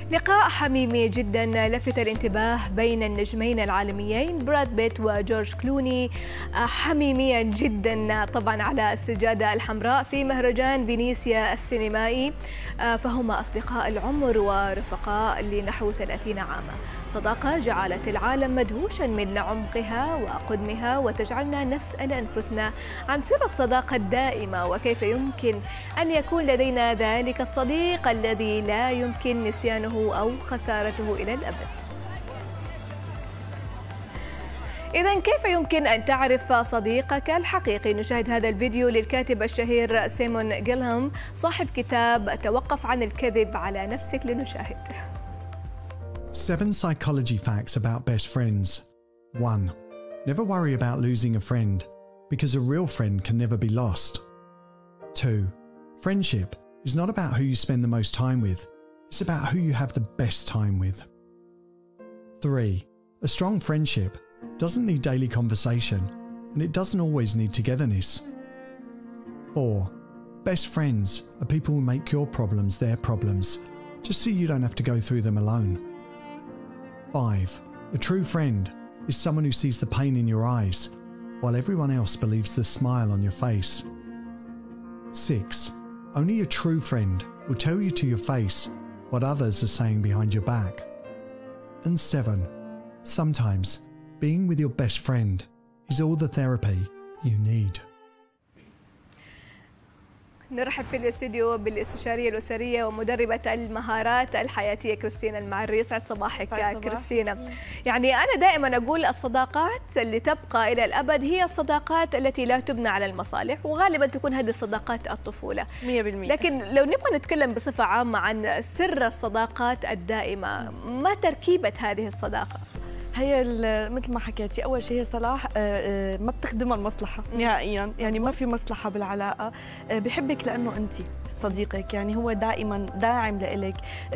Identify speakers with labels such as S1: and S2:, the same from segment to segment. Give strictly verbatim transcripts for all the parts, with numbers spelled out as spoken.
S1: لقاء حميمي جدا لفت الانتباه بين النجمين العالميين براد بيت وجورج كلوني، حميميا جدا طبعا على السجادة الحمراء في مهرجان فينيسيا السينمائي، فهما أصدقاء العمر ورفقاء لنحو ثلاثين عاما. صداقة جعلت العالم مدهوشا من عمقها وقدمها، وتجعلنا نسأل أنفسنا عن سر الصداقة الدائمة، وكيف يمكن أن يكون لدينا ذلك الصديق الذي لا يمكن نسيانه أو خسارته إلى الأبد. إذن كيف يمكن أن تعرف صديقك الحقيقي؟ نشاهد هذا الفيديو للكاتب الشهير سيمون جيلهام صاحب كتاب توقف عن الكذب على نفسك، لنشاهد.
S2: Seven psychology facts about best friends. One. Never worry about losing a friend, because a real friend can never be lost. Two. Friendship is not about who you spend the most time with, it's about who you have the best time with. Three. A strong friendship doesn't need daily conversation, and it doesn't always need togetherness. Four. Best friends are people who make your problems their problems, just so you don't have to go through them alone. Five. A true friend is someone who sees the pain in your eyes, while everyone else believes the smile on your face. Six. Only a true friend will tell you to your face what others are saying behind your back. And seven. Sometimes being with your best friend is all the therapy you need.
S1: نرحب في الاستوديو بالاستشارية الأسرية ومدربة المهارات الحياتية كريستينا المعري. يسعد صباحك كريستينا. يعني أنا دائما أقول الصداقات اللي تبقى إلى الأبد هي الصداقات التي لا تبنى على المصالح، وغالبا تكون هذه الصداقات الطفولة مية بالمية. لكن لو نبغى نتكلم بصفة عامة عن سر الصداقات الدائمة، ما تركيبة هذه الصداقة؟
S3: هي مثل ما حكيتي، اول شيء هي صلاح ما بتخدمها المصلحه نهائيا، يعني ما في مصلحه بالعلاقه، بحبك لانه انت صديقك، يعني هو دائما داعم لإلك،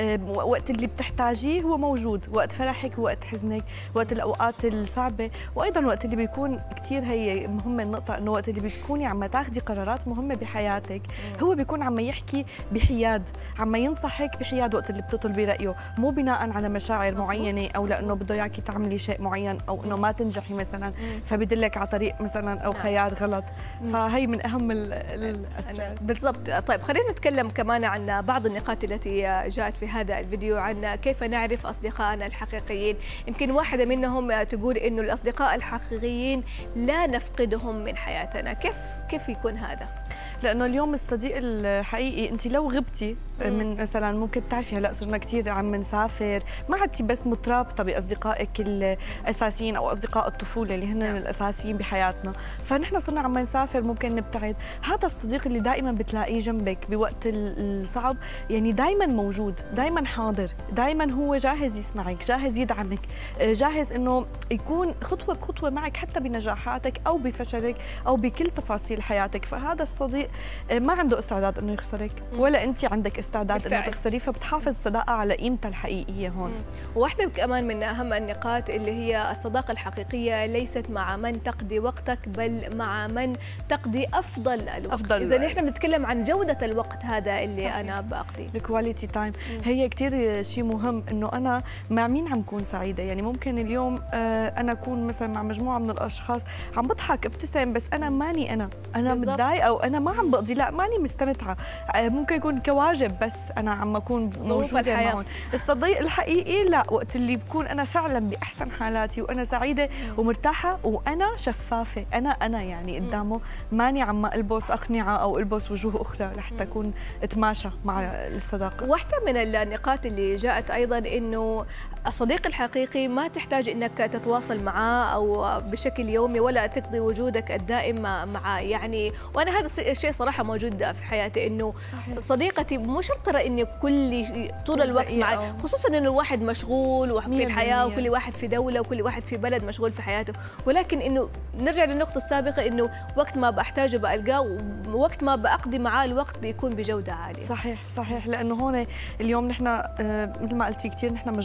S3: وقت اللي بتحتاجيه هو موجود، وقت فرحك وقت حزنك، وقت الاوقات الصعبه، وايضا وقت اللي بيكون كثير هي مهمه النقطه، انه وقت اللي بتكوني عم تاخذي قرارات مهمه بحياتك هو بيكون عم يحكي بحياد، عم ينصحك بحياد وقت اللي بتطلبي رايه، مو بناء على مشاعر معينه او لانه بده اياكي تعملي شيء معين او انه ما تنجحي مثلا فبدلك على طريق مثلا او خيار غلط. فهي من اهم الاسباب
S1: بالضبط. طيب خلينا نتكلم كمان عن بعض النقاط التي جاءت في هذا الفيديو عن كيف نعرف اصدقائنا الحقيقيين. يمكن واحده منهم تقول انه الاصدقاء الحقيقيين لا نفقدهم من حياتنا. كيف كيف يكون هذا؟
S3: لانه اليوم الصديق الحقيقي انت لو غبتي من مثلا، ممكن تعرفي هلا صرنا كثير عم نسافر، ما عدتي بس مترابطه باصدقائك الاساسيين او اصدقاء الطفوله اللي هن الاساسيين بحياتنا، فنحن صرنا عم نسافر ممكن نبتعد. هذا الصديق اللي دائما بتلاقيه جنبك بوقت الصعب، يعني دائما موجود، دائما حاضر، دائما هو جاهز يسمعك، جاهز يدعمك، جاهز انه يكون خطوه بخطوه معك حتى بنجاحاتك او بفشلك او بكل تفاصيل حياتك. فهذا الصديق ما عنده استعداد انه يخسرك، ولا انت عندك استعداد انه تخسريه، فبتحافظ الصداقه على قيمتها الحقيقيه هون.
S1: واحده كمان من اهم النقاط اللي هي الصداقه الحقيقيه ليست مع من تقضي وقتك، بل مع من تقضي افضل الوقت. افضل اذا نحن بنتكلم عن جوده الوقت هذا اللي صحيح. انا بقضيه
S3: الكواليتي تايم، هي كثير شيء مهم، انه انا مع مين عم كون سعيده. يعني ممكن اليوم انا اكون مثلا مع مجموعه من الاشخاص عم بضحك ابتسم، بس انا ماني انا انا متضايقه وانا ما عم بقضي، لا ماني مستمتعه، ممكن يكون كواجب بس انا عم اكون موجوده معهم. الصديق الحقيقي لا، وقت اللي بكون انا فعلا باحسن حالاتي وانا سعيده ومرتاحه وانا شفافه، انا انا يعني قدامه، ماني عم البس اقنعه او البس وجوه اخرى لحتى اكون اتماشى مع الصداقه.
S1: واحده من النقاط اللي جاءت ايضا انه الصديق الحقيقي ما تحتاج انك تتواصل معاه او بشكل يومي ولا تقضي وجودك الدائم معاه، يعني وانا هذا الشيء صراحه موجود في حياتي، انه صحيح. صديقتي مو شرط ترى اني كل طول الوقت معه، خصوصا انه الواحد مشغول في الحياه وكل واحد في دوله وكل واحد في بلد مشغول في حياته، ولكن انه نرجع للنقطه السابقه، انه وقت ما بحتاجه بلقاه، ووقت ما بقضي معاه الوقت بيكون بجوده عاليه.
S3: صحيح صحيح، لانه هون اليوم نحن مثل ما قلتي كثير نحن مشغولين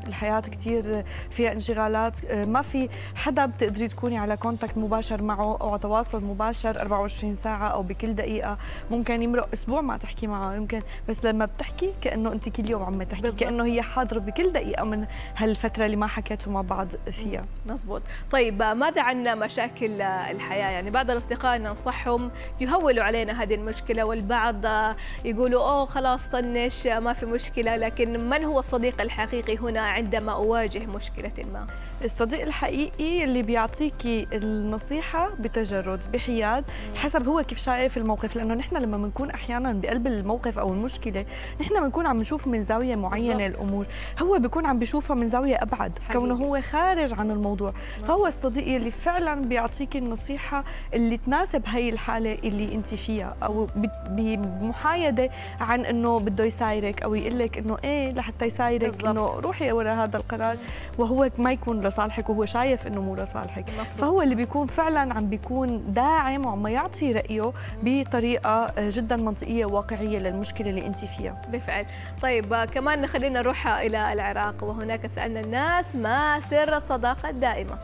S3: الحياة كتير فيها انشغالات، ما في حدا بتقدري تكوني على كونتاكت مباشر معه أو على تواصل مباشر أربعة وعشرين ساعة أو بكل دقيقة. ممكن يمرق أسبوع ما تحكي معه يمكن، بس لما بتحكي كأنه أنت كل يوم عم تحكي بالزبط. كأنه هي حاضرة بكل دقيقة من هالفترة اللي ما حكيتوا مع بعض فيها.
S1: مزبوط. طيب ماذا عن مشاكل الحياة؟ يعني بعض الأصدقاء ننصحهم يهولوا علينا هذه المشكلة، والبعض يقولوا أوه خلاص طنش ما في مشكلة، لكن من هو الصديق الحقيقي هنا عندما أواجه مشكلة ما؟
S3: الصديق الحقيقي اللي بيعطيكي النصيحة بتجرد بحياد حسب هو كيف شايف الموقف، لأنه نحن لما بنكون أحيانا بقلب الموقف أو المشكلة نحن بنكون عم نشوف من زاوية معينة بالزبط. الأمور هو بيكون عم بيشوفها من زاوية أبعد حقيقي. كونه هو خارج عن الموضوع مم. فهو الصديق اللي فعلا بيعطيكي النصيحة اللي تناسب هاي الحالة اللي أنت فيها، أو بمحايدة عن إنه بده يسايرك أو يقول لك إنه إيه لحتى يسايرك إنه روحي ورا هذا القرار، وهو ما يكون لصالحك وهو شايف إنه مو لصالحك. فهو اللي بيكون فعلا عم بيكون داعم وعم يعطي رأيه بطريقة جدا منطقية وواقعية للمشكلة اللي أنت فيها.
S1: بالفعل. طيب كمان خلينا نروح إلى العراق، وهناك سألنا الناس ما سر الصداقة الدائمة؟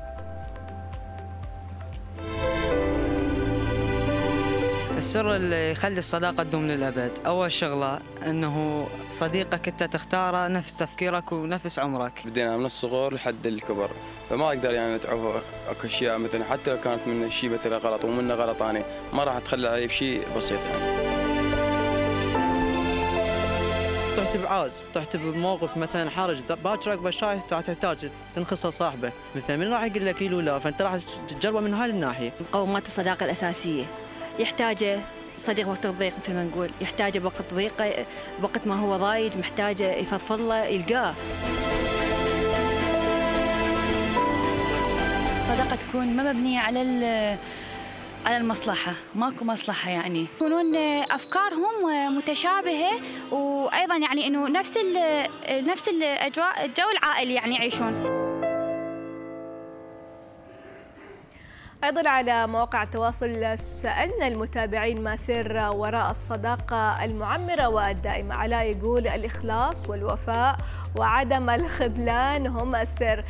S4: السر اللي يخلي الصداقة تدوم للأبد أول شغلة أنه صديقك أنت تختاره نفس تفكيرك ونفس عمرك.
S5: بدينا من الصغر لحد الكبر، فما أقدر يعني تعوف أكو أشياء مثلا حتى لو كانت من شيء مثلا غلط ومنه غلط أنا ما راح أتخلى عليه بشيء بسيط يعني.
S6: طحت بعاز، طحت بموقف مثلا حرج باكر اكبر شاي تحتاج تنخص صاحبه، مثلا من راح يقول لك له لا، فانت راح تجربه من هذه الناحيه.
S7: مقومات الصداقه الاساسيه يحتاجه صديق وقت الضيق مثل ما نقول، يحتاجه بوقت ضيقه، وقت ما هو ضايج محتاجه يفضفض له يلقاه.
S8: صداقه تكون ما مبنيه على على المصلحة، ماكو مصلحة، يعني يكونون أفكارهم متشابهة، وأيضا يعني إنه نفس ال نفس الأجواء الجو العائلي يعني يعيشون.
S1: أيضا على مواقع التواصل سألنا المتابعين ما سر وراء الصداقة المعمرة والدائمة. علاء يقول الإخلاص والوفاء وعدم الخذلان هم السر،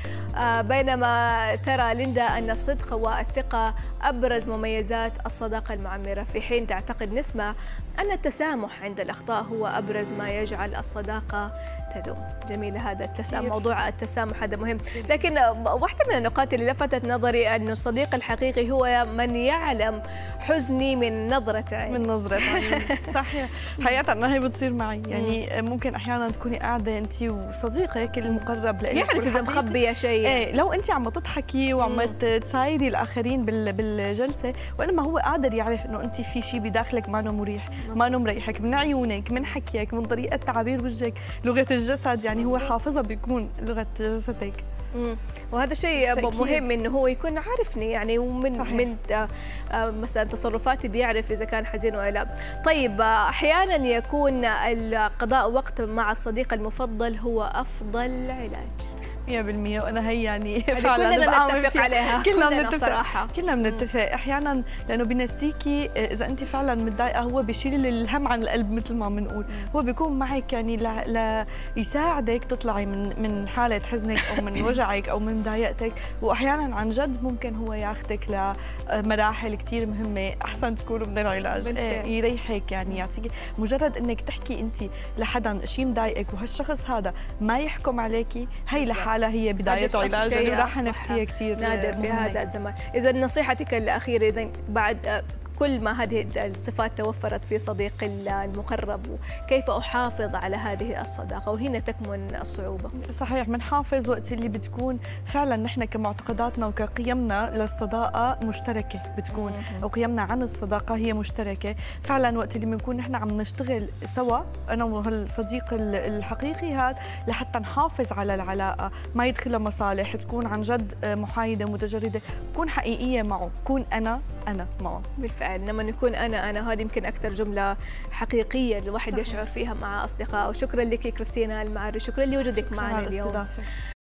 S1: بينما ترى ليندا أن الصدق والثقة أبرز مميزات الصداقة المعمرة، في حين تعتقد نسمة أن التسامح عند الأخطاء هو أبرز ما يجعل الصداقة تدوم. جميل هذا التسامح، موضوع التسامح هذا مهم. لكن واحدة من النقاط اللي لفتت نظري أن الصديق الحقيقي هو من يعلم حزني من نظرة عين.
S3: من نظرة عين صحيح. حقيقة أنا هي بتصير معي، يعني ممكن أحيانا تكوني قاعدة أنت وصديقك المقرب لك
S1: يعرف إذا مخبية شيء،
S3: إيه لو أنت عم تضحكي وعم تسايري الآخرين بالجلسة، وإنما هو قادر يعرف إنه أنت في شيء بداخلك ما مريح، ما مريحك، من عيونك، من حكيك، من طريقة تعابير وجهك، لغة الجسد، يعني هو حافظها بيكون لغة جسدك.
S1: مم. وهذا شيء مهم انه هو يكون عارفني، يعني ومن صحيح. من مثلا تصرفاتي بيعرف اذا كان حزين ولا لا. طيب احيانا يكون القضاء وقت مع الصديق المفضل هو افضل علاج.
S3: مية بالمية، وأنا هي يعني
S1: فعلا كلنا نتفق عليها،
S3: كلنا بنتفق صراحة، كلنا بنتفق أحيانا، لأنه بينسيكي إذا أنت فعلا متضايقة هو بيشيل الهم عن القلب مثل ما بنقول، هو بيكون معك يعني ليساعدك تطلعي من من حالة حزنك أو من وجعك أو من ضايقتك، وأحيانا عن جد ممكن هو ياخذك لمراحل كثير مهمة أحسن تكون من العلاج، يريحك، يعني يعطيك مجرد إنك تحكي أنت لحدا شيء مضايقك وهالشخص هذا ما يحكم عليكي، هي لحالها هي بداية علاج راحة نفسية كثير
S1: نادر في هذا الزمان. إذا نصيحتك الأخيرة إذا بعد كل ما هذه الصفات توفرت في صديقي المقرب، كيف أحافظ على هذه الصداقة؟ وهنا تكمن الصعوبة.
S3: صحيح، بنحافظ وقت اللي بتكون فعلا نحن كمعتقداتنا وكقيمنا للصداقة مشتركة بتكون، أو قيمنا عن الصداقة هي مشتركة، فعلا وقت اللي بنكون نحن عم نشتغل سوا أنا وهالصديق الحقيقي هذا لحتى نحافظ على العلاقة، ما يدخلها مصالح، تكون عن جد محايدة متجردة، تكون حقيقية معه، كون أنا أنا معه.
S1: بالفعل لما نكون أنا أنا هذه يمكن أكثر جملة حقيقية الواحد صحيح. يشعر فيها مع أصدقائه. شكرا لك كريستينا المعري، شكرا لوجودك معنا اليوم.